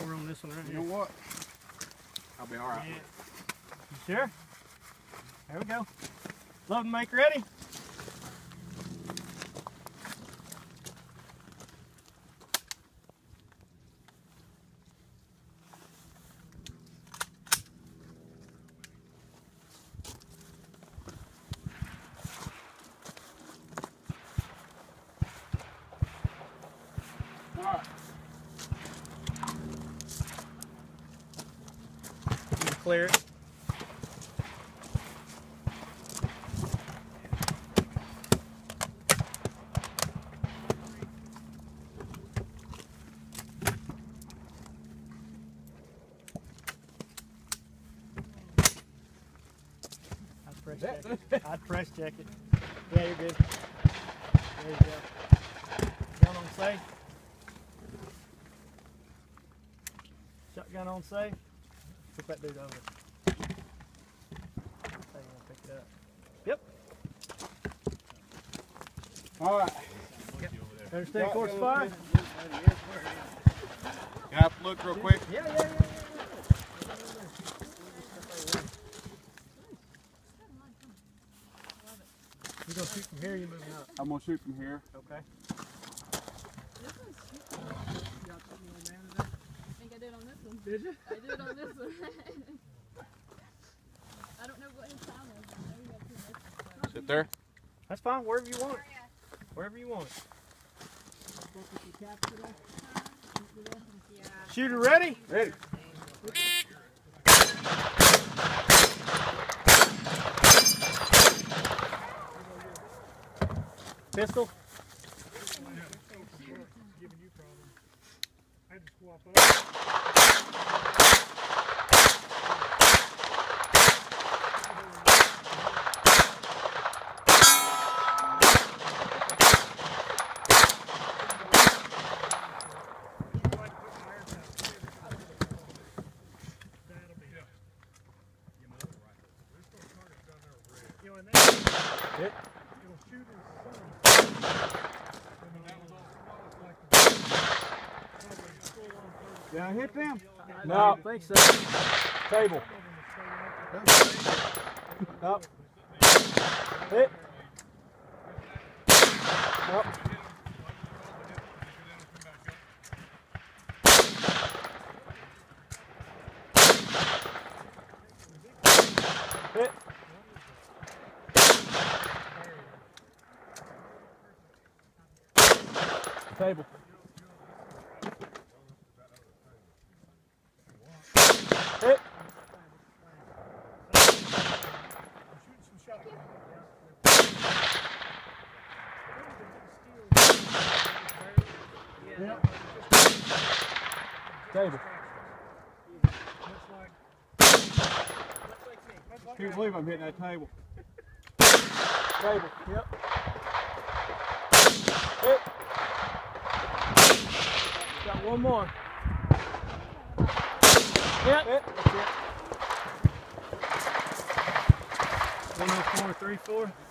We're on this one right here. You know what? I'll be all right. Yeah. You sure? There we go. Load and make ready. All right. You can clear it. I'd press check it. Yeah, you're good. There you go. Gun on safe. Shotgun on safe. Flip that dude over. That's how you want to pick it up. Yep. All right. Understand course fire? You have to look real quick. Yeah. You're going to shoot from here, you're moving up. I'm going to shoot from here. Okay. I think I did on this one. Did you? I did on this one. I don't know what his time is. I know we got 2 minutes. Sit there. That's fine, wherever you want it. Wherever you want it. Yeah. Shooter ready? Ready. Pistol. Giving you problems. I had to swap up. Did I hit them? No, I don't think so. Table. Up. Hit. Up. Hit. Table. Hit. Yeah. Table. Can't believe I'm hitting that table. Table. Yep. Hit. Got one more. Yep. Hit. That's it. 104, 34.